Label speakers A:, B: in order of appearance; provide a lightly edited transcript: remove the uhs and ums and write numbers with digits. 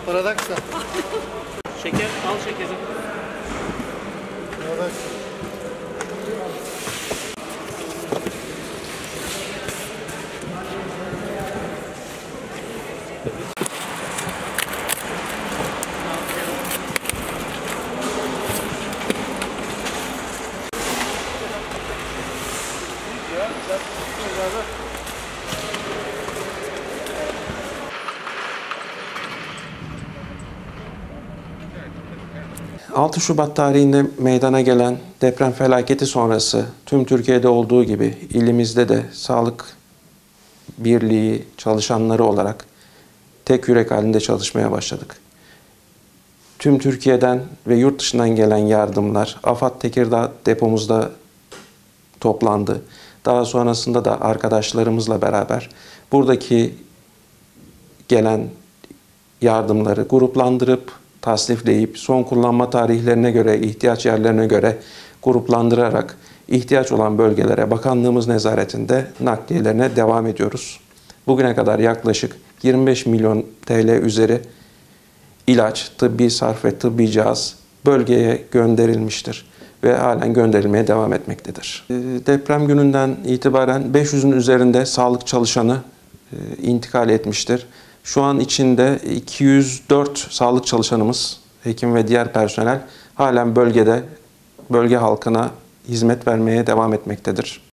A: Paradaksa.
B: Şeker, al şekeri.
A: Paradaksa. Ya,
C: 6 Şubat tarihinde meydana gelen deprem felaketi sonrası tüm Türkiye'de olduğu gibi ilimizde de sağlık birliği çalışanları olarak tek yürek halinde çalışmaya başladık. Tüm Türkiye'den ve yurt dışından gelen yardımlar AFAD Tekirdağ depomuzda toplandı. Daha sonrasında da arkadaşlarımızla beraber buradaki gelen yardımları gruplandırıp, tasnifleyip, son kullanma tarihlerine göre, ihtiyaç yerlerine göre gruplandırarak ihtiyaç olan bölgelere bakanlığımız nezaretinde nakliyelerine devam ediyoruz. Bugüne kadar yaklaşık 25 milyon TL üzeri ilaç, tıbbi sarf ve tıbbi cihaz bölgeye gönderilmiştir ve halen gönderilmeye devam etmektedir. Deprem gününden itibaren 500'ün üzerinde sağlık çalışanı intikal etmiştir. Şu an içinde 204 sağlık çalışanımız, hekim ve diğer personel halen bölgede, bölge halkına hizmet vermeye devam etmektedir.